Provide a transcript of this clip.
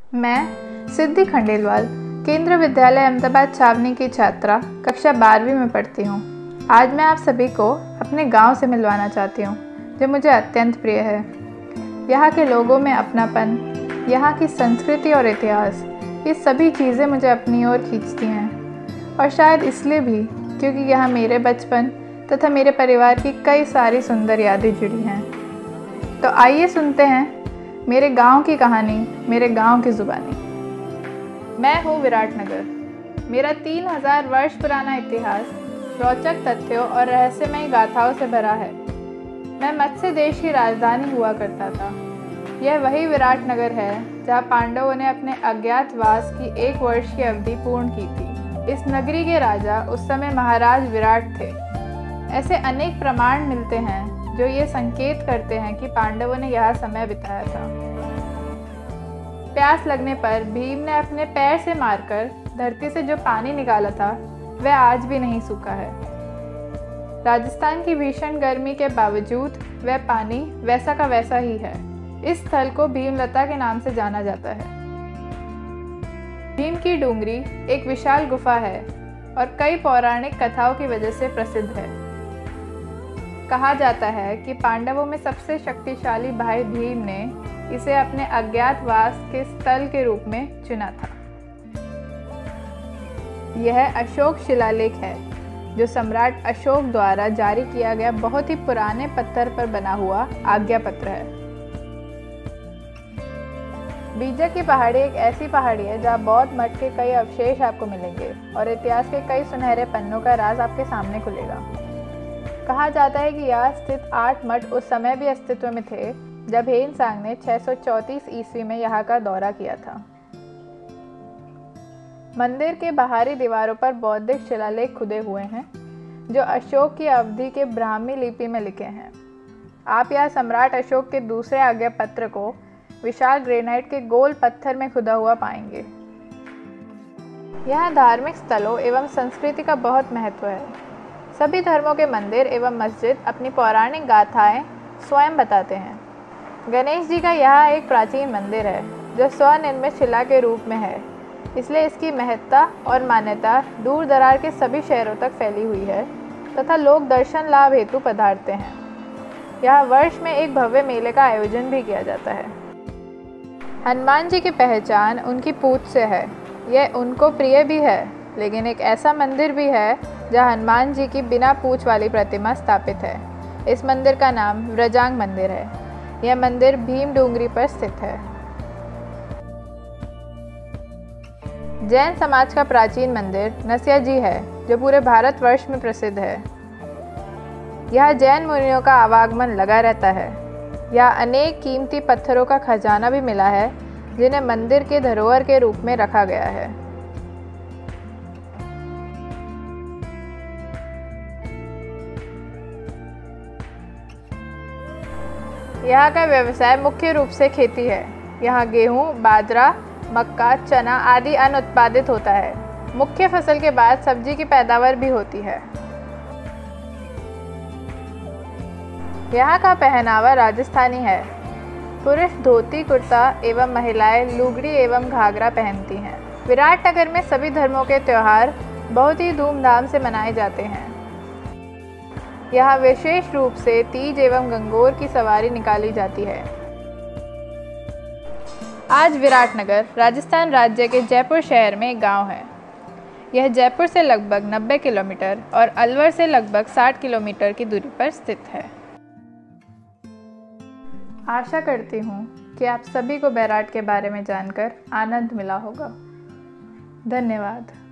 मैं सिद्धि खंडेलवाल केंद्रीय विद्यालय अहमदाबाद छावनी की छात्रा कक्षा 12वीं में पढ़ती हूँ। आज मैं आप सभी को अपने गांव से मिलवाना चाहती हूँ जो मुझे अत्यंत प्रिय है। यहाँ के लोगों में अपनापन, यहाँ की संस्कृति और इतिहास, ये सभी चीज़ें मुझे अपनी ओर खींचती हैं और शायद इसलिए भी क्योंकि यहाँ मेरे बचपन तथा मेरे परिवार की कई सारी सुंदर यादें जुड़ी हैं। तो आइए सुनते हैं मेरे गांव की कहानी, मेरे गांव की ज़ुबानी। मैं हूँ विराटनगर। मेरा 3000 वर्ष पुराना इतिहास रोचक तथ्यों और रहस्यमयी गाथाओं से भरा है। मैं मत्स्य देश की राजधानी हुआ करता था। यह वही विराटनगर है जहाँ पांडवों ने अपने अज्ञातवास की 1 वर्ष की अवधि पूर्ण की थी। इस नगरी के राजा उस समय महाराज विराट थे। ऐसे अनेक प्रमाण मिलते हैं जो ये संकेत करते हैं कि पांडवों ने यहाँ समय बिताया था। प्यास लगने पर भीम ने अपने पैर से मारकर धरती से जो पानी निकाला था वह आज भी नहीं सूखा है। राजस्थान की भीषण गर्मी के बावजूद वह पानी वैसा का वैसा ही है। इस स्थल को भीमलता के नाम से जाना जाता है। भीम की डूंगरी एक विशाल गुफा है और कई पौराणिक कथाओं की वजह से प्रसिद्ध है। कहा जाता है कि पांडवों में सबसे शक्तिशाली भाई भीम ने इसे अपने अज्ञातवास के स्थल के रूप में चुना था। यह अशोक शिलालेख है जो सम्राट अशोक द्वारा जारी किया गया बहुत ही पुराने पत्थर पर बना हुआ आज्ञा पत्र है। बीजा की पहाड़ी एक ऐसी पहाड़ी है जहाँ बौद्ध मठ के कई अवशेष आपको मिलेंगे और इतिहास के कई सुनहरे पन्नों का राज आपके सामने खुलेगा। कहा जाता है कि यहाँ स्थित 8 मठ उस समय भी अस्तित्व में थे जब हेनसांग ने 634 ईस्वी में यहाँ का दौरा किया था। मंदिर के बाहरी दीवारों पर बौद्धिक शिलालेख खुदे हुए हैं जो अशोक की अवधि के ब्राह्मी लिपि में लिखे हैं। आप यहाँ सम्राट अशोक के दूसरे आज्ञा पत्र को विशाल ग्रेनाइट के गोल पत्थर में खुदा हुआ पाएंगे। यहाँ धार्मिक स्थलों एवं संस्कृति का बहुत महत्व है। सभी धर्मों के मंदिर एवं मस्जिद अपनी पौराणिक गाथाएं स्वयं बताते हैं। गणेश जी का यहाँ एक प्राचीन मंदिर है जो स्वनिर्मित शिला के रूप में है, इसलिए इसकी महत्ता और मान्यता दूर दरार के सभी शहरों तक फैली हुई है तथा लोग दर्शन लाभ हेतु पधारते हैं। यहाँ वर्ष में एक भव्य मेले का आयोजन भी किया जाता है। हनुमान जी की पहचान उनकी पूंछ से है। यह उनको प्रिय भी है, लेकिन एक ऐसा मंदिर भी है जहाँ हनुमान जी की बिना पूंछ वाली प्रतिमा स्थापित है। इस मंदिर का नाम व्रजांग मंदिर है। यह मंदिर भीम डूंगरी पर स्थित है। जैन समाज का प्राचीन मंदिर नसिया जी है जो पूरे भारतवर्ष में प्रसिद्ध है। यहाँ जैन मुनियों का आवागमन लगा रहता है। यहाँ अनेक कीमती पत्थरों का खजाना भी मिला है जिन्हें मंदिर के धरोहर के रूप में रखा गया है। यहाँ का व्यवसाय मुख्य रूप से खेती है। यहाँ गेहूँ, बाजरा, मक्का, चना आदि अन्न उत्पादित होता है। मुख्य फसल के बाद सब्जी की पैदावार भी होती है। यहाँ का पहनावा राजस्थानी है। पुरुष धोती कुर्ता एवं महिलाएं लुगड़ी एवं घाघरा पहनती हैं। विराटनगर में सभी धर्मों के त्यौहार बहुत ही धूमधाम से मनाए जाते हैं। यहाँ विशेष रूप से तीज एवं गंगोर की सवारी निकाली जाती है। आज विराटनगर राजस्थान राज्य के जयपुर शहर में एक गांव है। यह जयपुर से लगभग 90 किलोमीटर और अलवर से लगभग 60 किलोमीटर की दूरी पर स्थित है। आशा करती हूँ कि आप सभी को बैराट के बारे में जानकर आनंद मिला होगा। धन्यवाद।